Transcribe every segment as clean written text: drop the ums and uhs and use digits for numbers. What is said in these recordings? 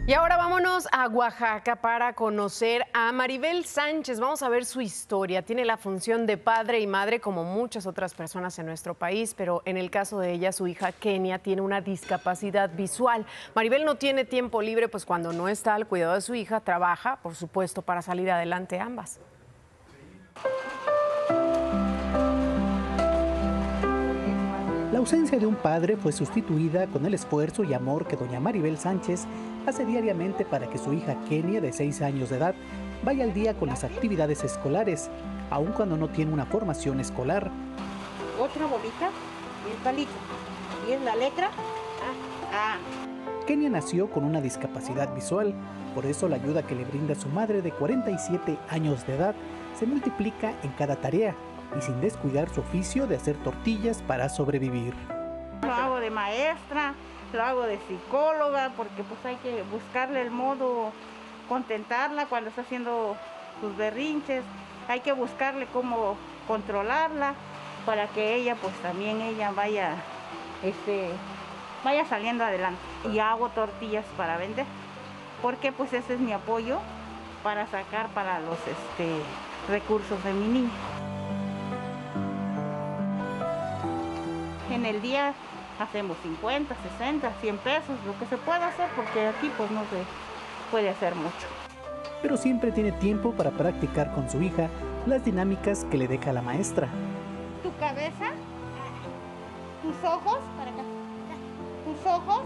Y ahora vámonos a Oaxaca para conocer a Maribel Sánchez. Vamos a ver su historia. Tiene la función de padre y madre como muchas otras personas en nuestro país, pero en el caso de ella, su hija Kenia tiene una discapacidad visual. Maribel no tiene tiempo libre, pues cuando no está al cuidado de su hija, trabaja, por supuesto, para salir adelante ambas. La ausencia de un padre fue sustituida con el esfuerzo y amor que doña Maribel Sánchez hace diariamente para que su hija Kenia, de 6 años de edad, vaya al día con las actividades escolares, aun cuando no tiene una formación escolar. Otra bolita y el palito. Y es la letra A. Kenia nació con una discapacidad visual, por eso la ayuda que le brinda su madre de 47 años de edad se multiplica en cada tarea y sin descuidar su oficio de hacer tortillas para sobrevivir. Lo hago de maestra, lo hago de psicóloga, porque pues hay que buscarle el modo, contentarla cuando está haciendo sus berrinches, hay que buscarle cómo controlarla para que ella pues también vaya saliendo adelante. Y hago tortillas para vender, porque pues ese es mi apoyo para sacar para los recursos de mi niña. En el día hacemos 50, 60, 100 pesos, lo que se pueda hacer, porque aquí pues no se puede hacer mucho. Pero siempre tiene tiempo para practicar con su hija las dinámicas que le deja la maestra. Tu cabeza, tus ojos, para acá, tus ojos,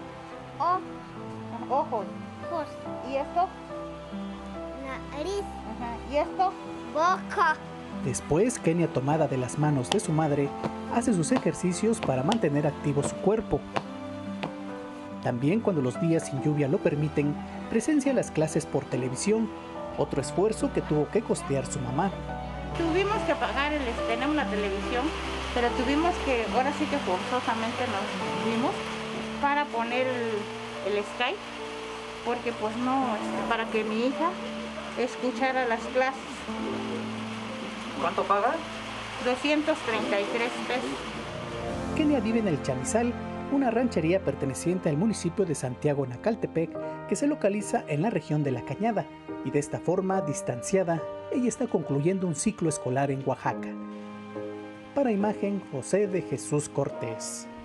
ojos, y esto, nariz, y esto, boca. Después, Kenia, tomada de las manos de su madre, hace sus ejercicios para mantener activo su cuerpo. También, cuando los días sin lluvia lo permiten, presencia las clases por televisión, otro esfuerzo que tuvo que costear su mamá. Tuvimos que pagar, tenemos la televisión, pero tuvimos que, ahora sí que forzosamente nos vimos para poner el Skype, porque pues no, para que mi hija escuchara las clases. ¿Cuánto paga? 233 pesos. Kenia vive en El Chamizal, una ranchería perteneciente al municipio de Santiago Nacaltepec, que se localiza en la región de La Cañada, y de esta forma, distanciada, ella está concluyendo un ciclo escolar en Oaxaca. Para Imagen, José de Jesús Cortés.